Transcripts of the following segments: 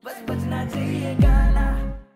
बस बजना चाहिए गाना।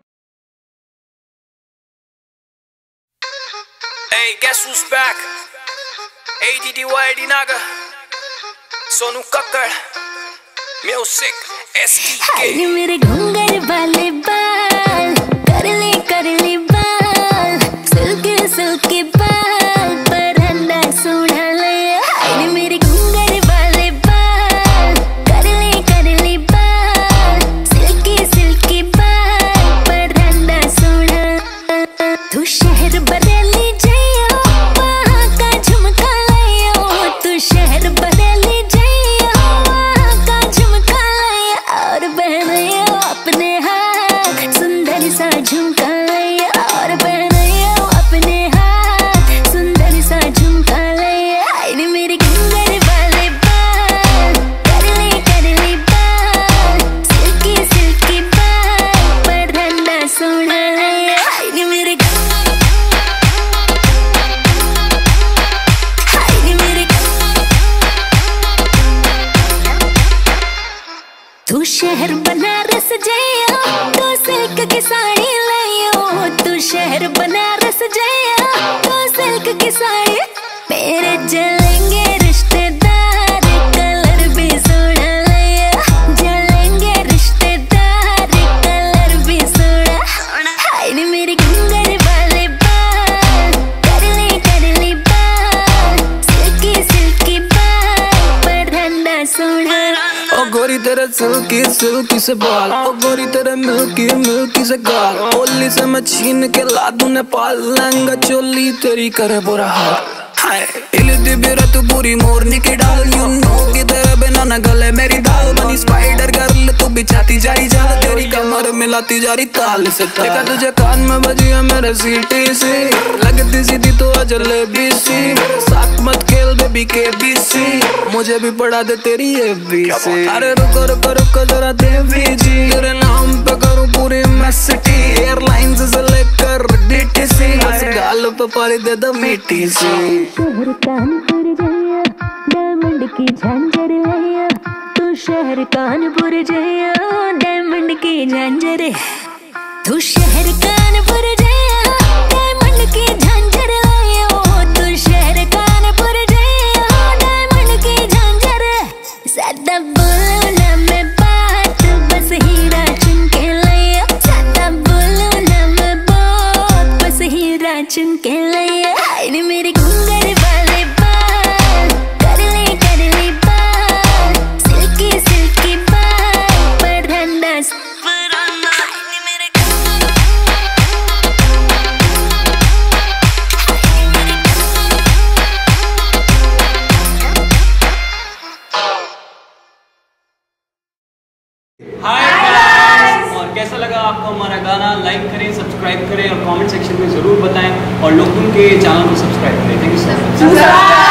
Hey, guess who's back? Aditi Nagar, Kakkar, music, STK. हाय मेरे घुंघर वाले बाल, कर ले बाल, सिल्की बाल, परंडा सोहना लैयो। हाय मेरे घुंघर वाले बाल, कर ले बाल, सिल्की बाल, परंडा सोहना। तू शहर बरेली जइयो, वहाँ का झुमका लैयो। तू शहर बरेली जइयो, वहाँ का झुमका लैयो। और पहनायो अपने हाथ सुंदर सा झुमका लैयो। और पहनायो अपने हाथ सुंदर सा झुमका लैयो। हाय रे मेरे घुंघर वाले बाल, कर ले बाल, सिल्की बाल, परंडा सोहना लैयो। हाय रे मेरे तू शहर बनारस जइयो, तू सिल्क की साड़ी लइयो। तू शहर बनारस जइयो, तू सिल्क की साड़ी। मेरे जलेंगे रिश्तेदार, कलर भी सोहना लइयो। जलेंगे रिश्तेदार, कलर भी सोहना। हाय रे मेरे घुंघर वाले बाल, कर ले बाल, सिल्की बाल, परंडा सोहना। ओ गोरी तेरे सिल्की से बाल, ओ गोरी तेरे मिल्की से गाल। ओली से मैं छीन के ला दूं नेपाल, लहंगा चोली तेरी करे बुरा हाल। हाय हिलती बिरा तू पूरी मोरनी की डाल। यू नो कि तेरे बिना न गले मेरी दाल। बनी स्पाइडर गर्ल तू बिछाती जा रही जाल, तेरी कमर मिलाती जा रही ताल से ताल। देखा तुझे कान में बजी है मेरे सीटी सी, लगती सीधी तो जलेबी सी। मेरे साथ मत खेल बेबी KBC, मुझे भी पढ़ा दे तेरी ABC। अरे रुको जरा देवी जी, तेरे नाम पे करूँ पूरी मैं सिटी। एयरलाइंस से लेकर DTC, बस गाल पे पारी दे दो मीठी सी। शहर कानपुर जइयो, डायमंड की झांझर लइयो। तू शहर कानपुर जइयो, डायमंड की झांझर। तू शहर कानपुर जइयो, डायमंड की झांझर लइयो। तू शहर कानपुर जइयो, डायमंड की झांझर। ज्यादा बोलो ना मैं बात, बस हीरा चुन के लइयो। ज्यादा बोलो ना मैं बात, बस हीरा चुन के लइयो। हाय रे मेरे घुंघर वाले बाल, कर ले बाल, सिल्की बाल, परंडा सोहना। हाय गाइस, और कैसा लगा आपको हमारा गाना? लाइक करें, सब्सक्राइब करें और कमेंट सेक्शन में ज़रूर बताएं। और लोगों के चैनल को सब्सक्राइब करें। Thank you so much.